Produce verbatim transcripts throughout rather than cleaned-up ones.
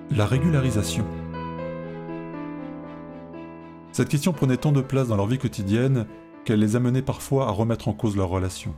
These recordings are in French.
La régularisation. Cette question prenait tant de place dans leur vie quotidienne qu'elle les amenait parfois à remettre en cause leurs relations.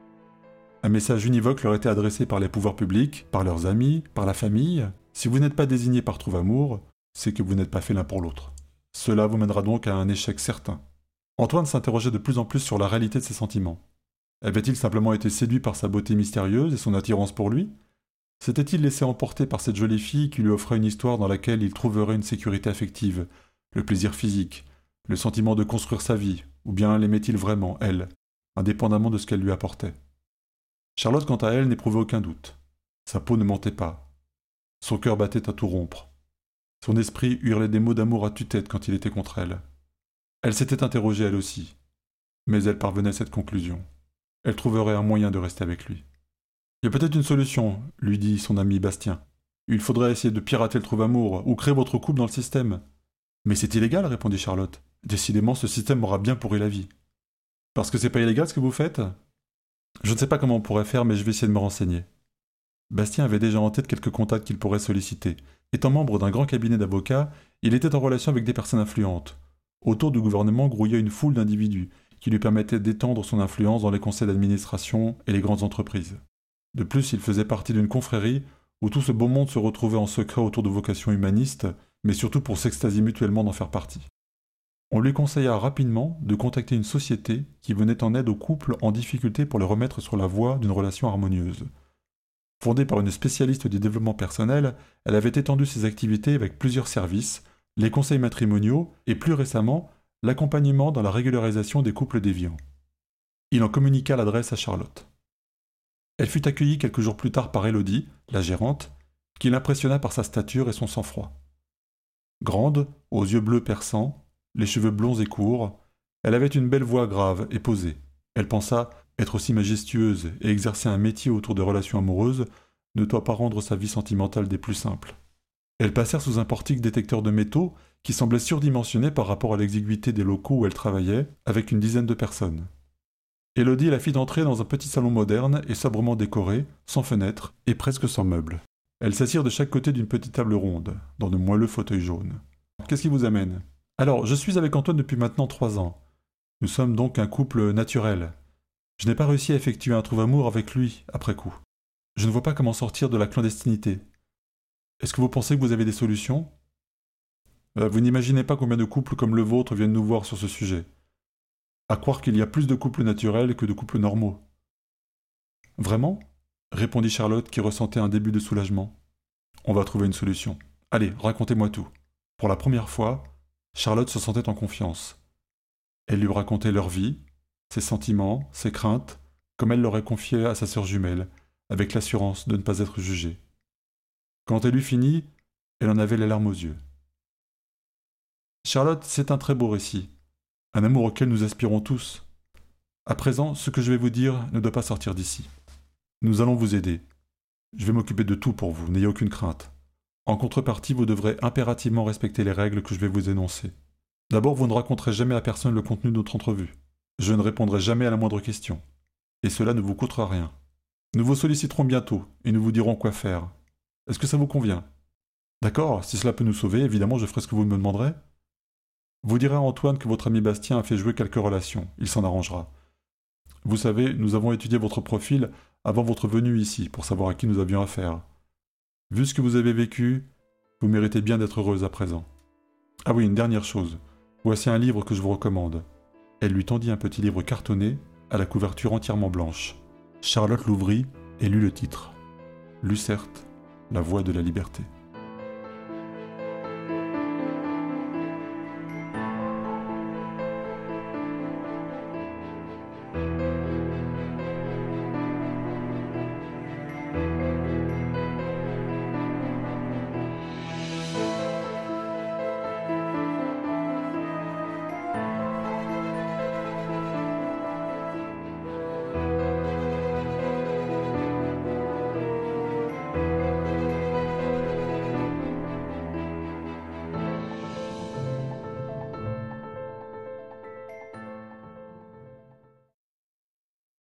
Un message univoque leur était adressé par les pouvoirs publics, par leurs amis, par la famille. Si vous n'êtes pas désigné par trouve-amour, c'est que vous n'êtes pas fait l'un pour l'autre. Cela vous mènera donc à un échec certain. Antoine s'interrogeait de plus en plus sur la réalité de ses sentiments. Avait-il simplement été séduit par sa beauté mystérieuse et son attirance pour lui ? S'était-il laissé emporter par cette jolie fille qui lui offrait une histoire dans laquelle il trouverait une sécurité affective, le plaisir physique, le sentiment de construire sa vie, ou bien l'aimait-il vraiment, elle, indépendamment de ce qu'elle lui apportait ? Charlotte, quant à elle, n'éprouvait aucun doute. Sa peau ne mentait pas. Son cœur battait à tout rompre. Son esprit hurlait des mots d'amour à tue-tête quand il était contre elle. Elle s'était interrogée elle aussi, mais elle parvenait à cette conclusion. Elle trouverait un moyen de rester avec lui. « Il y a peut-être une solution, » lui dit son ami Bastien. « Il faudrait essayer de pirater le trouve-amour, ou créer votre couple dans le système. »« Mais c'est illégal, » répondit Charlotte. « Décidément, ce système m'aura bien pourri la vie. »« Parce que c'est pas illégal ce que vous faites ?»« Je ne sais pas comment on pourrait faire, mais je vais essayer de me renseigner. » Bastien avait déjà en tête quelques contacts qu'il pourrait solliciter. Étant membre d'un grand cabinet d'avocats, il était en relation avec des personnes influentes. Autour du gouvernement grouillait une foule d'individus qui lui permettaient d'étendre son influence dans les conseils d'administration et les grandes entreprises. De plus, il faisait partie d'une confrérie où tout ce beau monde se retrouvait en secret autour de vocations humanistes, mais surtout pour s'extasier mutuellement d'en faire partie. On lui conseilla rapidement de contacter une société qui venait en aide aux couples en difficulté pour les remettre sur la voie d'une relation harmonieuse. Fondée par une spécialiste du développement personnel, elle avait étendu ses activités avec plusieurs services, les conseils matrimoniaux et plus récemment, l'accompagnement dans la régularisation des couples déviants. Il en communiqua l'adresse à Charlotte. Elle fut accueillie quelques jours plus tard par Élodie, la gérante, qui l'impressionna par sa stature et son sang-froid. Grande, aux yeux bleus perçants, les cheveux blonds et courts, elle avait une belle voix grave et posée. Elle pensa être aussi majestueuse et exercer un métier autour de relations amoureuses ne doit pas rendre sa vie sentimentale des plus simples. Elles passèrent sous un portique détecteur de métaux qui semblait surdimensionné par rapport à l'exiguïté des locaux où elle travaillait, avec une dizaine de personnes. Élodie la fit entrer dans un petit salon moderne et sobrement décoré, sans fenêtre et presque sans meubles. Elles s'assirent de chaque côté d'une petite table ronde, dans de moelleux fauteuils jaunes. « Qu'est-ce qui vous amène ?»« Alors, je suis avec Antoine depuis maintenant trois ans. Nous sommes donc un couple naturel. Je n'ai pas réussi à effectuer un trouve-amour avec lui, après coup. Je ne vois pas comment sortir de la clandestinité. Est-ce que vous pensez que vous avez des solutions ? euh, Vous n'imaginez pas combien de couples comme le vôtre viennent nous voir sur ce sujet. À croire qu'il y a plus de couples naturels que de couples normaux. »« Vraiment ?» répondit Charlotte qui ressentait un début de soulagement. « On va trouver une solution. Allez, racontez-moi tout. » Pour la première fois, Charlotte se sentait en confiance. Elle lui racontait leur vie, ses sentiments, ses craintes, comme elle l'aurait confié à sa sœur jumelle, avec l'assurance de ne pas être jugée. Quand elle eut fini, elle en avait les larmes aux yeux. « Charlotte, c'est un très beau récit. Un amour auquel nous aspirons tous. À présent, ce que je vais vous dire ne doit pas sortir d'ici. Nous allons vous aider. Je vais m'occuper de tout pour vous, n'ayez aucune crainte. En contrepartie, vous devrez impérativement respecter les règles que je vais vous énoncer. D'abord, vous ne raconterez jamais à personne le contenu de notre entrevue. Je ne répondrai jamais à la moindre question. Et cela ne vous coûtera rien. Nous vous solliciterons bientôt, et nous vous dirons quoi faire. Est-ce que ça vous convient ? D'accord, si cela peut nous sauver, évidemment je ferai ce que vous me demanderez. Vous direz à Antoine que votre ami Bastien a fait jouer quelques relations, il s'en arrangera. Vous savez, nous avons étudié votre profil avant votre venue ici, pour savoir à qui nous avions affaire. Vu ce que vous avez vécu, vous méritez bien d'être heureuse à présent. Ah oui, une dernière chose. Voici un livre que je vous recommande. Elle lui tendit un petit livre cartonné, à la couverture entièrement blanche. Charlotte l'ouvrit et lut le titre. Lucerte, la voix de la liberté.